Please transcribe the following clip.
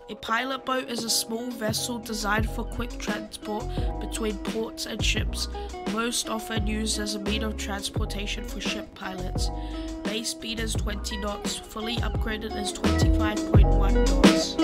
A pilot boat is a small vessel designed for quick transport between ports and ships, most often used as a means of transportation for ship pilots. Base speed is 20 knots, fully upgraded is 25.1 knots.